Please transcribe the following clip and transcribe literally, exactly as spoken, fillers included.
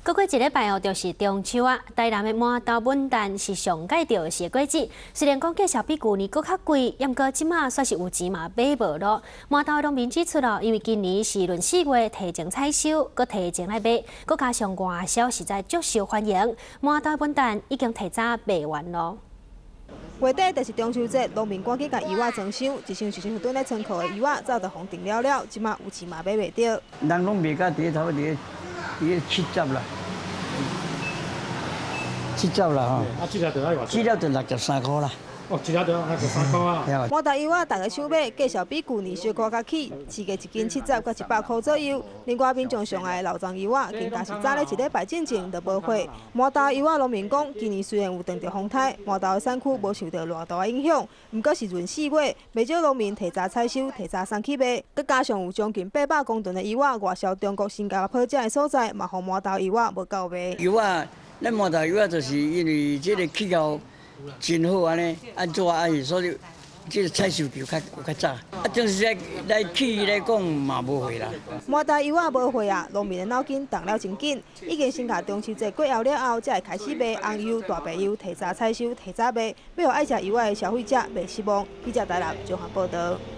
过过一礼拜哦，就是中秋啊。台南的麻豆文旦是上届钓的是果子，虽然讲价钱比旧年搁较贵，不过即马算是有钱嘛买无咯。麻豆农民指出咯，因为今年是闰四月提前采收，搁提前来买，搁加上外销实在足受欢迎，麻豆文旦已经提早卖完咯。 月底就是中秋节，农民赶紧甲鱼仔装箱，一箱一箱囤在仓库的鱼仔早就封订了了，即马有钱嘛买袂到。 人拢卖到伫差不多伫伫七十啦，七十啦吼。 啊，一条就爱偌？ 一条就六十三块啦。 哦，一条就六十三块啊。 麻豆鱼仔大家想买，价钱比旧年小可较起，市价一斤七十到一百块左右。另外民众上爱的老庄鱼仔，更加是早咧一礼拜进前就无货。麻豆鱼仔农民讲，今年虽然有碰到风台，麻豆的产区无受到偌大的影响，不过是闰四月，不少农民提早采收，提早送去卖，佮加上有将近八百公吨的鱼仔外销中国新加坡这的所在，嘛互麻豆鱼仔无够卖。 鱼仔，咱麻豆鱼仔就是因为这个气候。 真好安尼，安怎啊是所以，这个采收就较有较早。啊，就是来来起来讲嘛无货啦。 麻豆鱼仔无货啊，农民的脑筋动了真紧，已经先甲中秋节过后了后，才会开始卖红油、大白油，提早采收、提早卖，要互爱食鱼仔的消费者袂失望。记者台南综合报道。